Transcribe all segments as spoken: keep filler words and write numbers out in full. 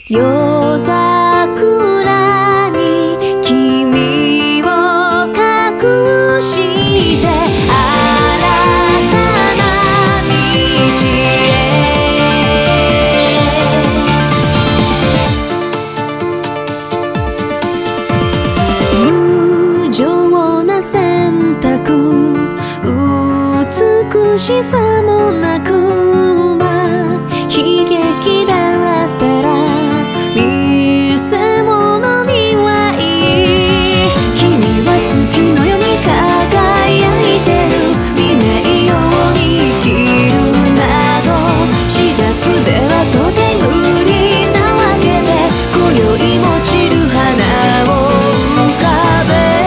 夜桜に君を隠して新たな道へ無情な選択美しさもなく悲劇だったら見せ物にはいい君は月のように輝いてる見ないように生きるなど視覚ではとて無理なわけで今宵も散る花を浮かべ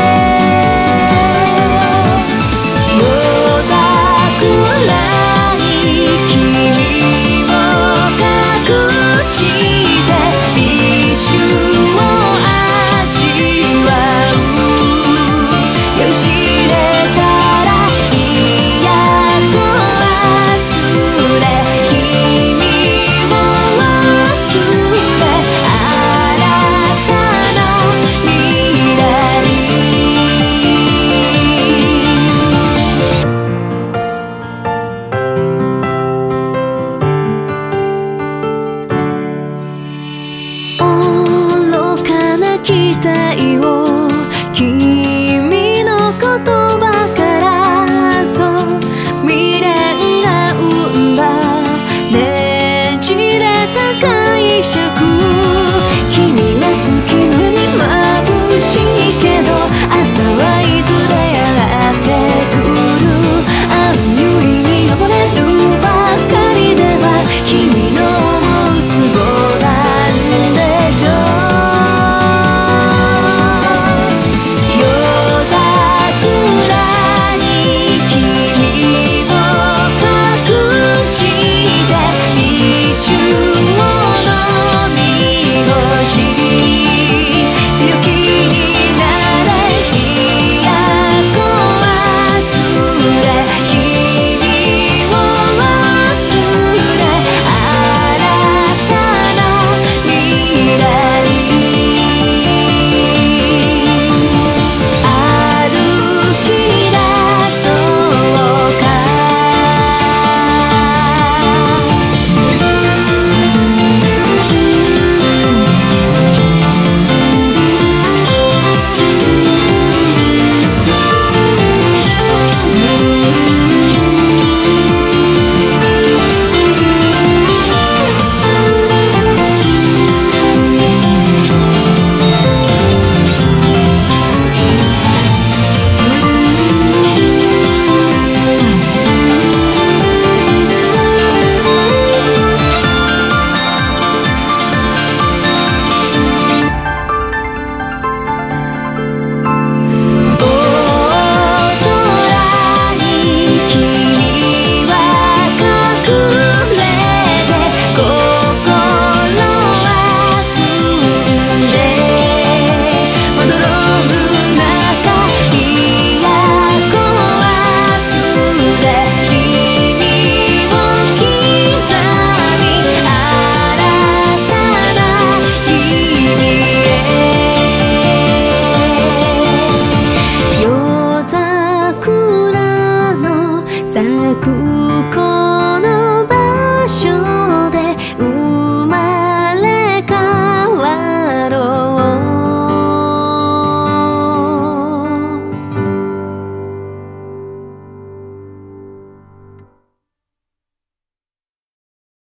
夜桜に君を隠して美酒を味わう酔いしれたら嫌と忘れ君を忘れ新たな未来愚かな期待を君の言葉からそう未練が生んだねじれた解釈